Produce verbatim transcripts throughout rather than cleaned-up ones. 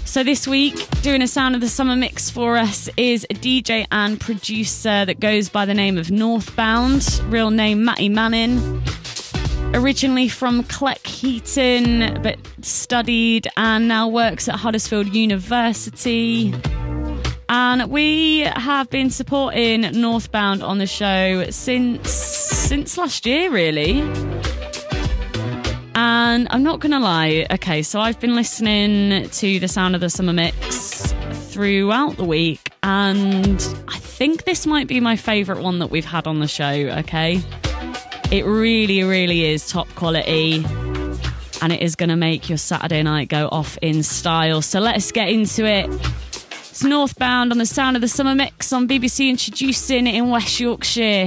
So this week, doing a Sound of the Summer mix for us is a D J and producer that goes by the name of Northbound, real name Matty Manning. Originally from Cleckheaton, but studied and now works at Huddersfield University. And we have been supporting Northbound on the show since since last year, really. And I'm not going to lie, okay, so I've been listening to the Sound of the Summer mix throughout the week, and I think this might be my favourite one that we've had on the show, okay? It really, really is top quality, and it is going to make your Saturday night go off in style. So let's get into it. It's Northbound on the Sound of the Summer mix on B B C Introducing in West Yorkshire.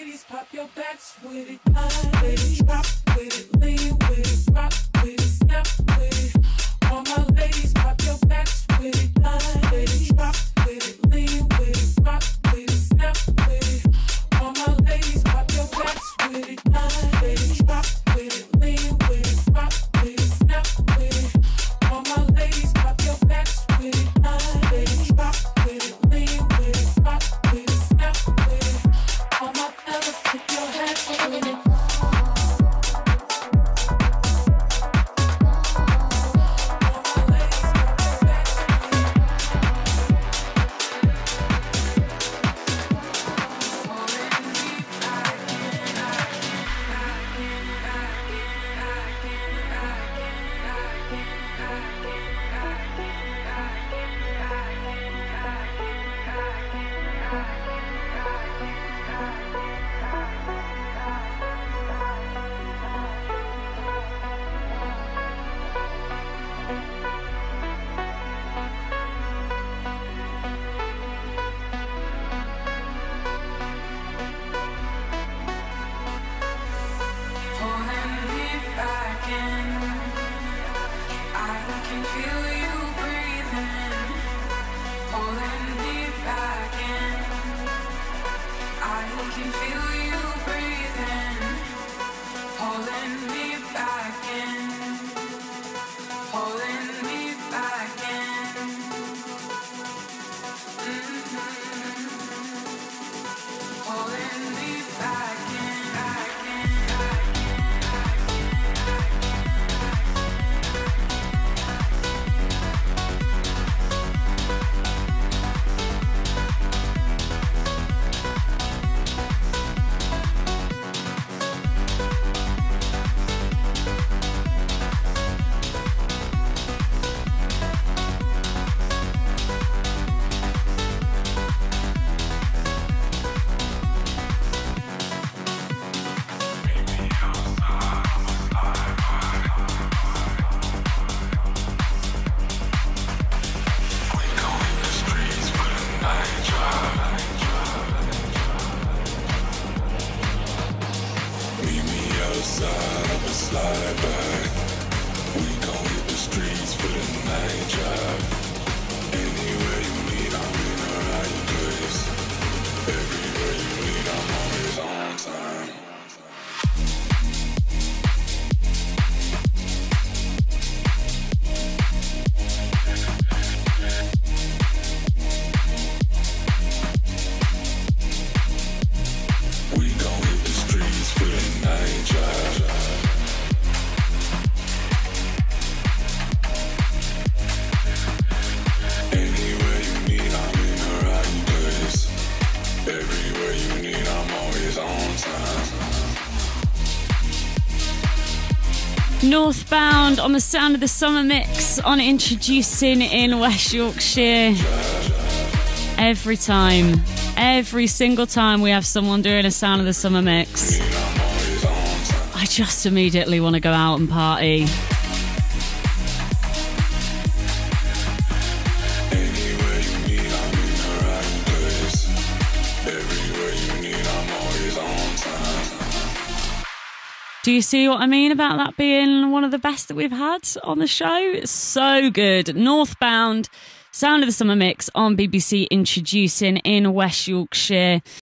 ladies, pop your backs with it. Line with it, drop with it, lean with it, rock with it, snap with it. All my ladies, pop your backs with it. Line with it, drop with it, lean with it, rock with it, snap with it. All my ladies, pop your backs with it. Line with it, drop with it, lean with it, rock with it, snap with it. All my ladies, pop your backs with it. Line with it, drop with it, lean with it, rock with it, snap with it. All my fellas, put your hands with it. Northbound on the Sound of the Summer mix on Introducing in West Yorkshire. Every time, every single time we have someone doing a Sound of the Summer mix, I just immediately want to go out and party. Do you see what I mean about that being one of the best that we've had on the show? It's so good. Northbound, Sound of the Summer mix on B B C Introducing in West Yorkshire.